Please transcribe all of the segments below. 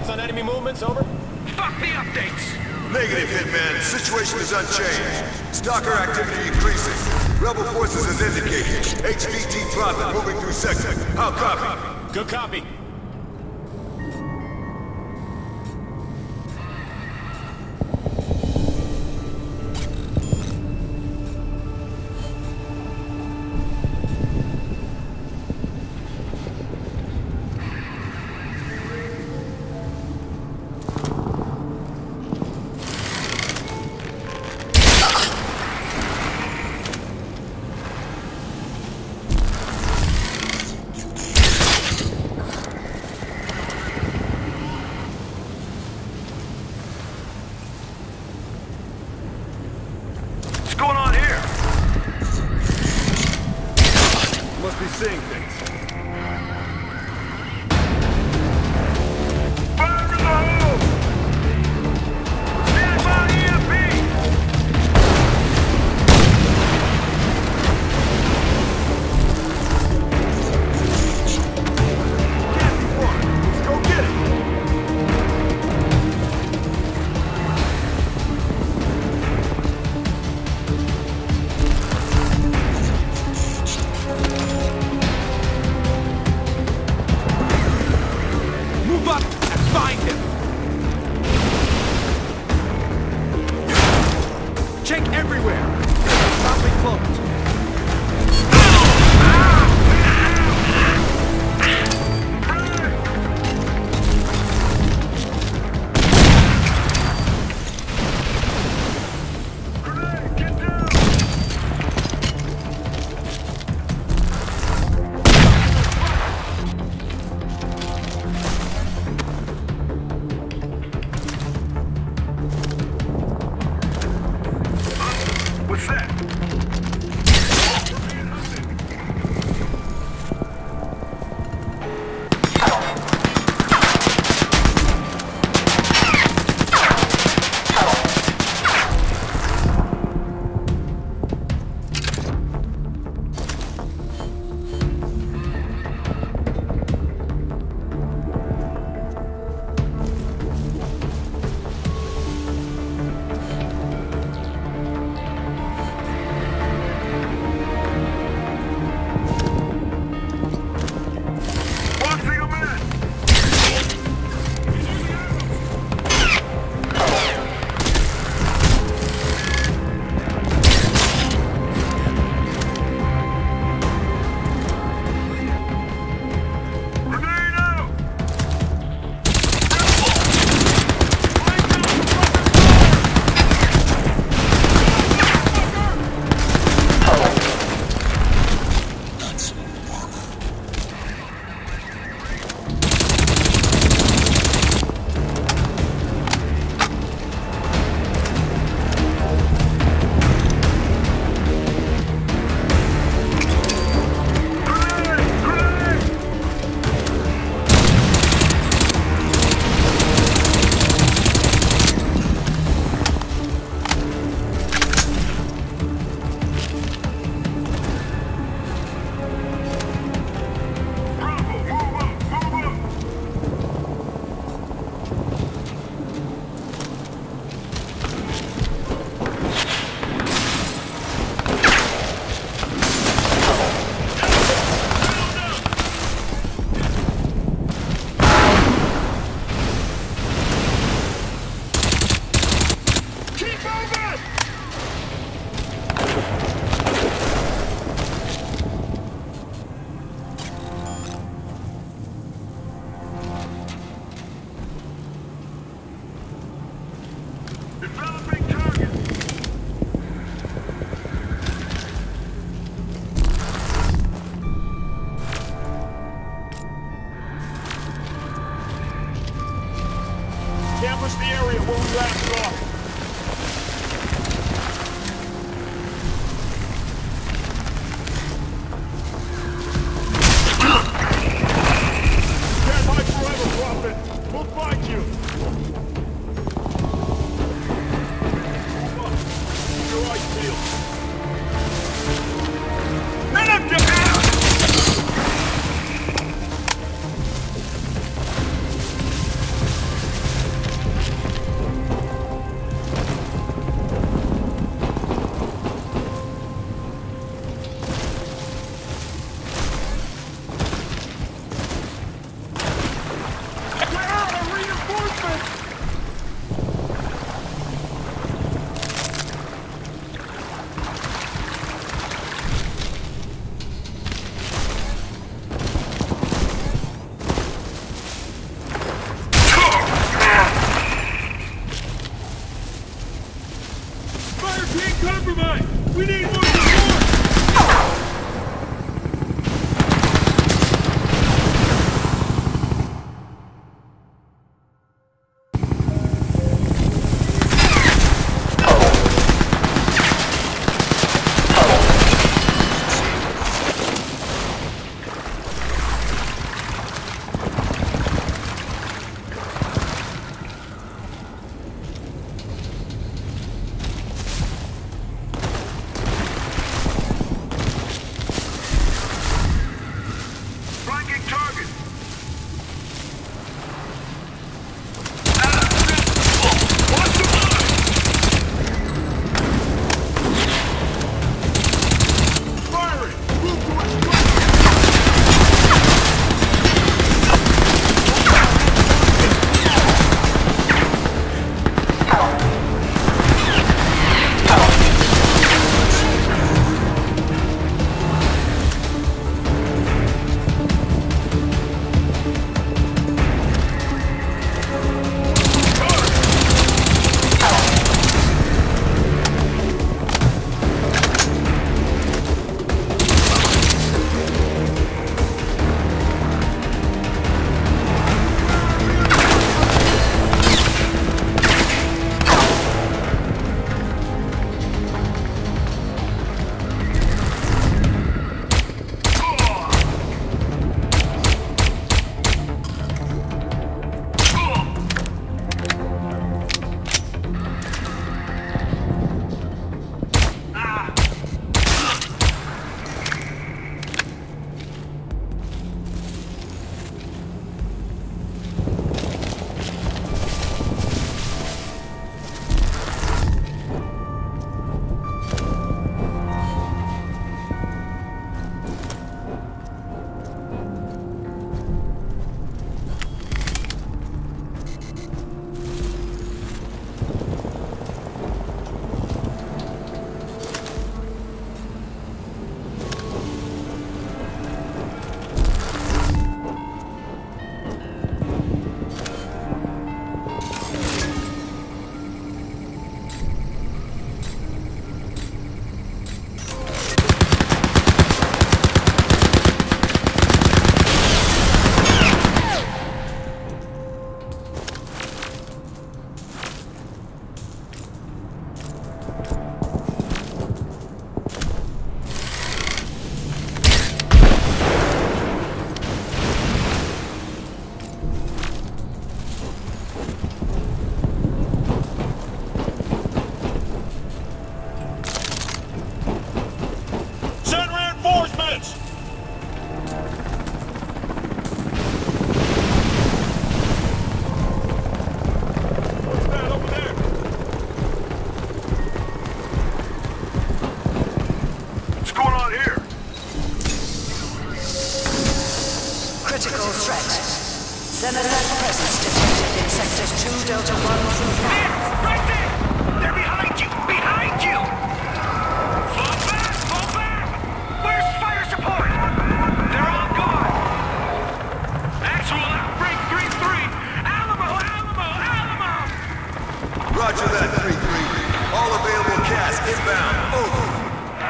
Reports on enemy movements, over? Fuck the updates! Negative, Hitman. Situation is unchanged. Stalker activity increasing. Rebel forces as indicated. HVT dropping, moving through sector. How copy? Good copy. What's going on here? Must be seeing things. Fire in the hole! Stand by EMP! Let's go get it! Move up and find him! Check everywhere! Stop me close! What's that? Canvass the area where we last off. Stand by forever, Prophet. We'll find you. Move up. Keep your eyes peeled. Let him get out! We need more support! Critical threat. Xenosat presence detected in sectors 2, Delta 1 through 5. Right there! They're behind you! Behind you! Fall back! Fall back! Where's fire support? They're all gone! Actual outbreak 3-3! Alamo! Alamo! Alamo! Roger that, 3-3. All available cast inbound. Over.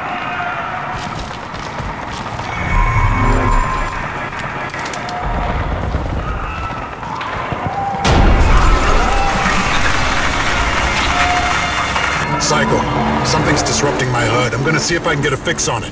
Psycho, something's disrupting my HUD. I'm gonna see if I can get a fix on it.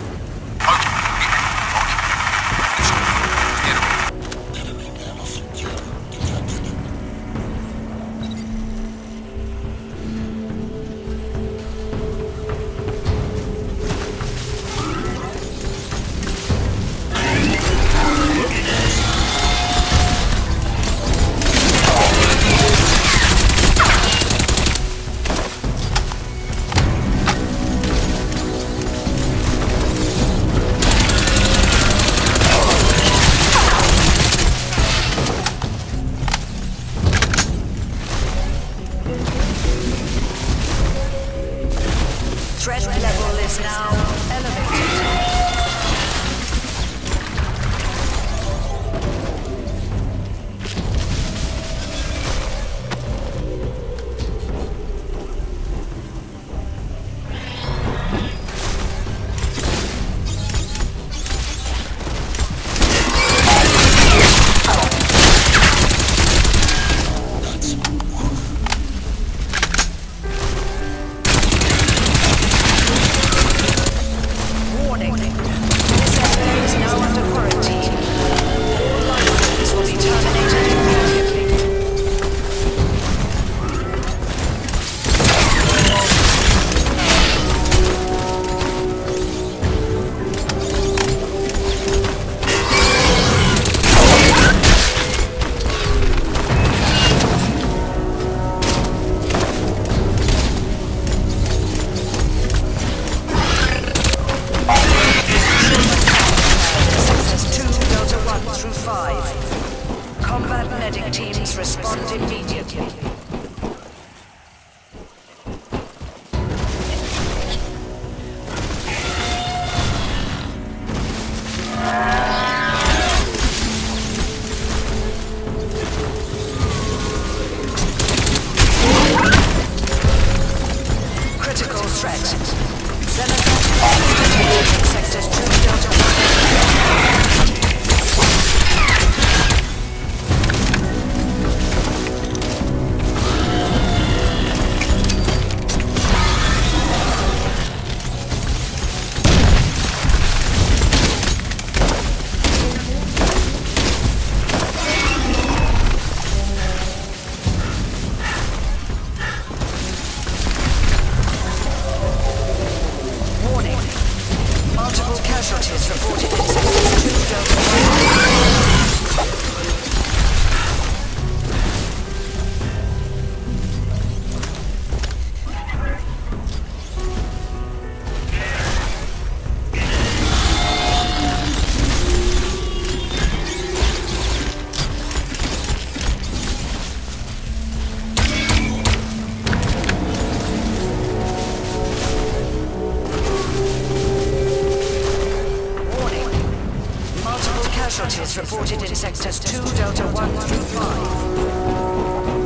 Critical threat. Xenozeth sectors 2 Delta 1. Warning. Multiple casualties reported in sectors 2 Delta 1. Warning. Multiple casualties reported in sectors 2 Delta 1 through 5.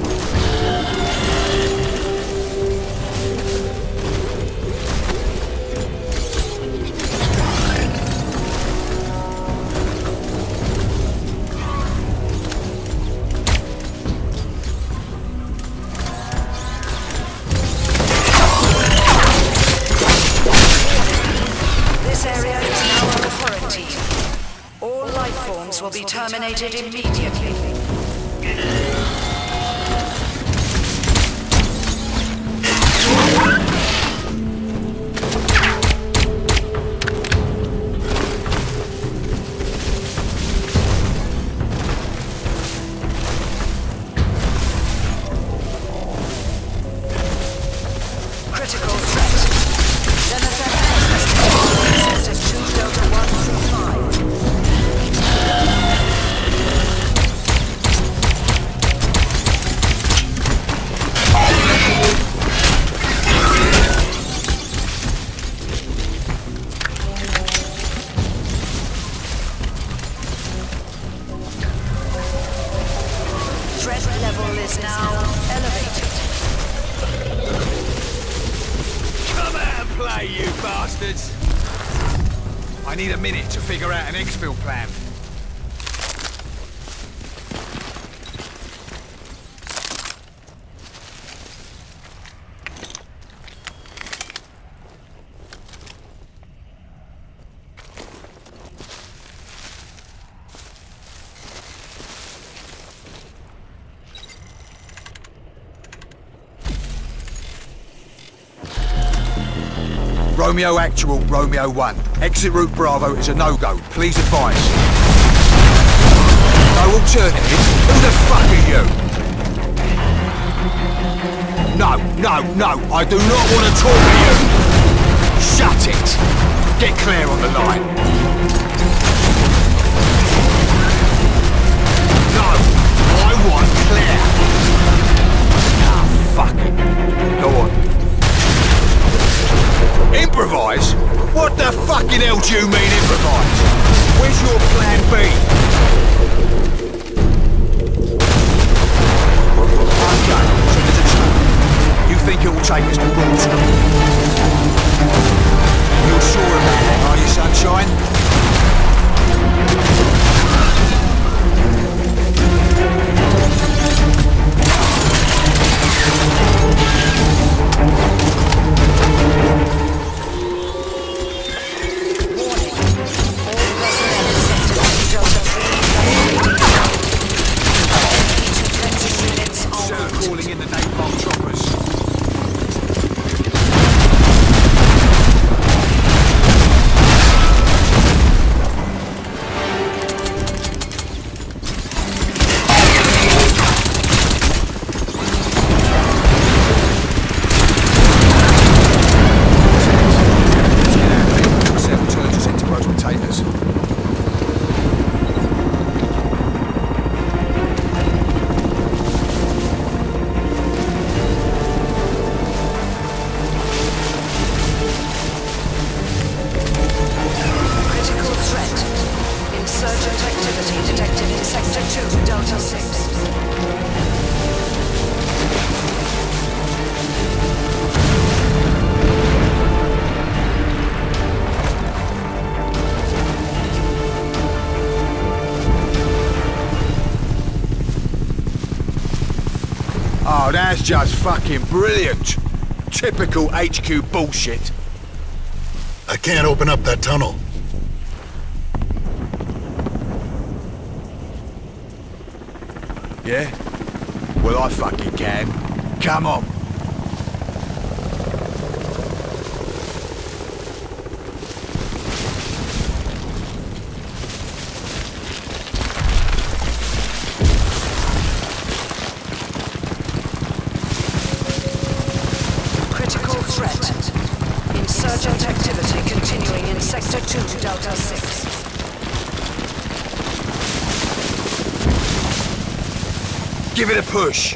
This area is now under quarantine. All life forms will be terminated immediately. Critical threat. Xenozeth sectors 2 Delta 1 through 5. Threat level is now elevated. Come out and play, you bastards! I need a minute to figure out an exfil plan. Romeo Actual, Romeo 1. Exit route Bravo is a no-go. Please advise. No alternatives? Who the fuck are you? No, I do not want to talk to you! Shut it! Get clear on the line. No, I want clear. Ah, fuck it. Go on. Improvise? What the fucking hell do you mean improvise? Where's your plan B? Okay, so there's a trap. You think it will take us to Bronson? You're sure about that, are you, Sunshine? Calling in the napalm choppers. Oh, that's just fucking brilliant. Typical HQ bullshit. I can't open up that tunnel. Yeah? Well, I fucking can. Come on. Critical threat. Insurgent activity continuing in Sector 2, Delta 6. Give it a push.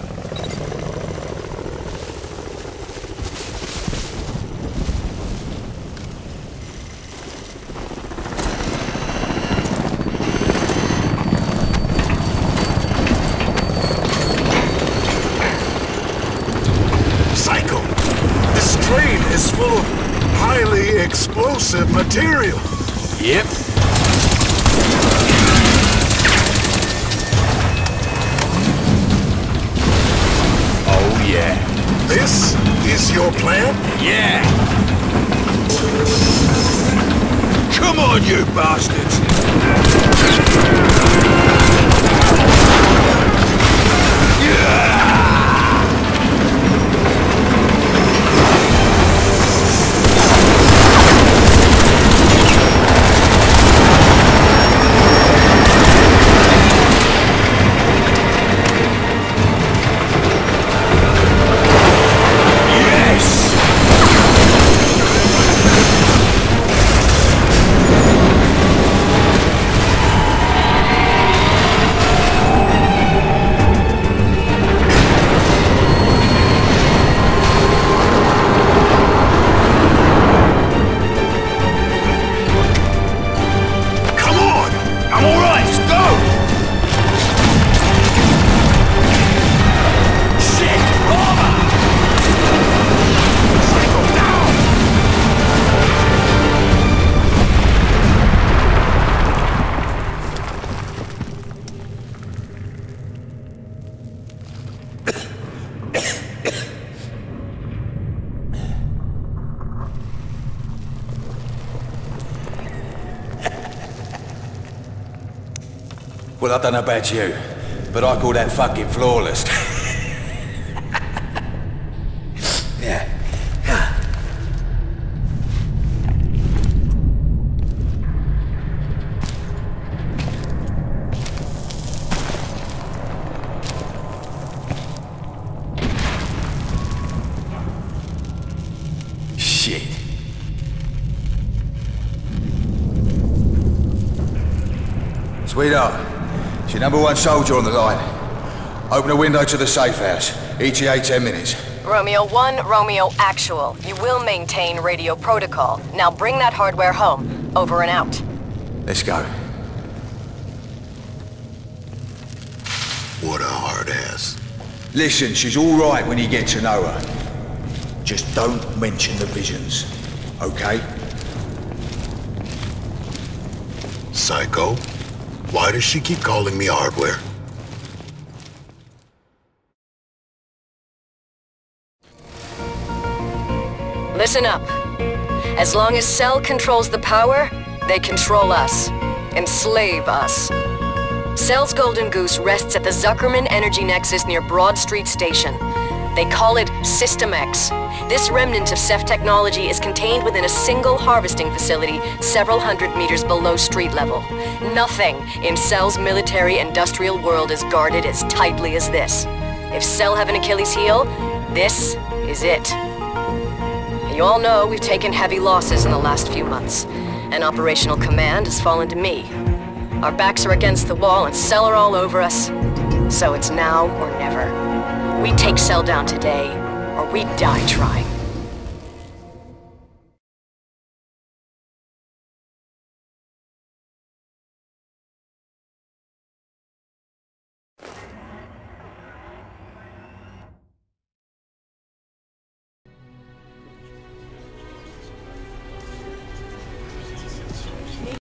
Psycho! This train is full of highly explosive material. Yep. Oh, yeah. This is your plan? Yeah. Come on, you bastards. Well, I don't know about you, but I call that fucking flawless. Yeah. Shit. Sweetheart. It's your number one soldier on the line. Open a window to the safe house. ETA 10 minutes. Romeo 1, Romeo Actual. You will maintain radio protocol. Now bring that hardware home. Over and out. Let's go. What a hard ass. Listen, she's all right when you get to know her. Just don't mention the visions, okay? Psycho? Why does she keep calling me hardware? Listen up. As long as Cell controls the power, they control us. Enslave us. Cell's Golden Goose rests at the Zuckerman Energy Nexus near Broad Street Station. They call it System X. This remnant of Ceph technology is contained within a single harvesting facility several hundred meters below street level. Nothing in Cell's military-industrial world is guarded as tightly as this. If Cell have an Achilles heel, this is it. You all know we've taken heavy losses in the last few months, and operational command has fallen to me. Our backs are against the wall and Cell are all over us, so it's now or never. We take Cell down today, or we die trying.